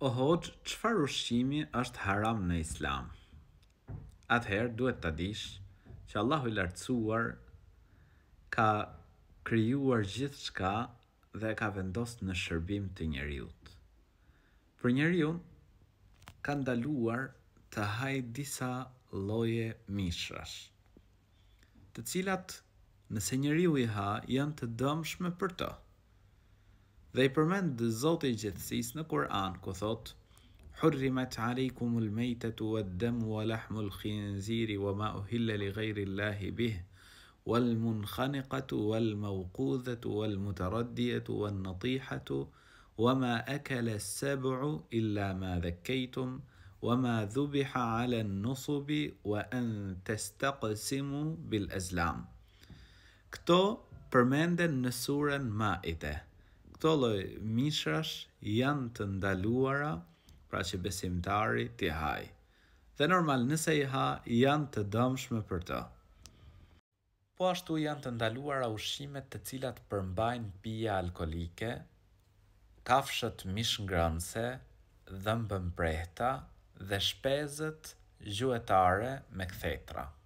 O hoxh, çfarë ushqimi është haram në islam? Atëherë duhet ta dish që Allahu i lartësuar ka krijuar gjithçka dhe ka vendosur në shërbim të njeriut. Për njeriu ka ndaluar të hajë disa lloje mishrash, të cilat nëse njeriu i ha janë të dëmshme për të. Dhe i përmend Zoti i Gjithësisë në Kur'an ku thot: Hurrimat alaykumul maytatu wad-damu wa lahmul khinziri wa ma uhilla li ghayri Allahi bih wal munkhaniqatu wal mawqudhatu wal mutaraddiyatu wan natihatu wa ma akala as-sab'u illa ma dhakkaytum wa ma dhubiha 'ala an-nusubi wa an tastaqsimu bil azlam. Këto përmenden në surën Maide. Këto lloj mishrash janë të ndaluara, pra që besimtari t'i haj. Dhe normal nëse i ha, janë të dëmshme për të. Po ashtu janë të ndaluara ushqimet të cilat përmbajnë pija alkolike, kafshët mishngrënëse, dhëmbën prehta dhe shpezët gjuetare me kthetra.